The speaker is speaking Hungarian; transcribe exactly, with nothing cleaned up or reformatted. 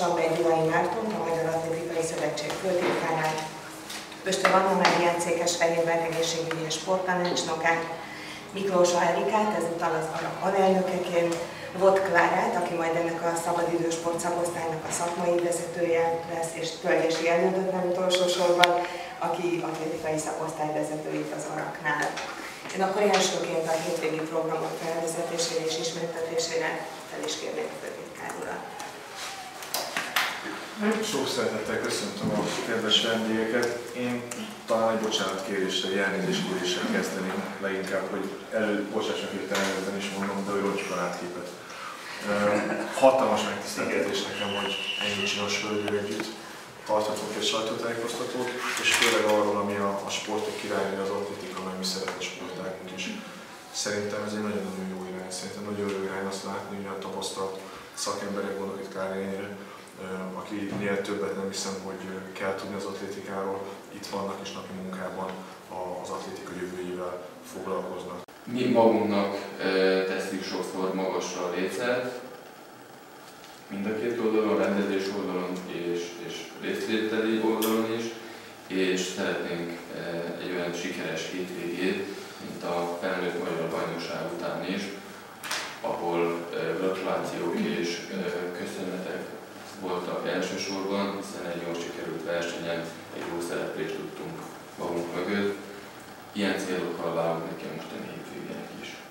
Csambay Gyulai Mártont, a Magyar Atlétikai Szövetség főtitkárát, Pöstör Anna Máriát, Székesfehérvár egészségügyi és sporttanácsnokát, Miklós Erikát, ezúttal az ARA alelnökeként, Vot Klárát, aki majd ennek a szabadidősport szakosztálynak a szakmai vezetője lesz, és Tölgyesi Elődöt nem utolsó sorban, aki atlétikai szakosztály vezetőit az araknál. Én akkor elsőként a hétvégi programok felvezetésére és ismertetésére fel is kérnék a főtitkár urat. Sok szeretettel köszöntöm a kedves vendégeket. Én talán egy bocsánatkéréssel, egy elnézéskéréssel kezdeném leginkább, hogy elő, bocsássak hirtelen előzben is mondom, de hogy roncsikon átképet. Hatalmas megtiszteltetés nekem, hogy ennyi csinos hölgyű együtt tarthatunk egy sajtótájékoztatót, és főleg arról, ami a, a sportok királynő, az atlétika, meg mi szeretett sportágunk is. Szerintem ez egy nagyon-nagyon jó irány, szerintem nagyon jó irány azt látni, hogy a tapasztalt szakemberek, gondolok itt Kárényére, akinél többet nem hiszem, hogy kell tudni az atlétikáról, itt vannak és napi munkában az atlétika jövőjével foglalkoznak. Mi magunknak tesszük sokszor magasra a lécet, mind a két oldalon, rendezés oldalon és, és részvételi oldalon is, és szeretnénk egy olyan sikeres hétvégét, mint a felnőtt magyar bajnokság után is, ahol gratulációk és köszönetek voltak elsősorban, hiszen egy jól sikerült versenyen egy jó szereplést tudtunk magunk mögött. Ilyen célokkal várunk neki a mostani hétvégének is.